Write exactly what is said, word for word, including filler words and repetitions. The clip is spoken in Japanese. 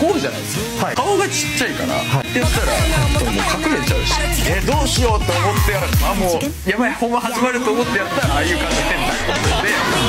こうじゃないですよ、はい、顔がちっちゃいから、はい、ってやったらもう隠れちゃうし、えどうしようと思ってやる、あもうやばい本番始まると思ってやったらああいう感じで変な感じで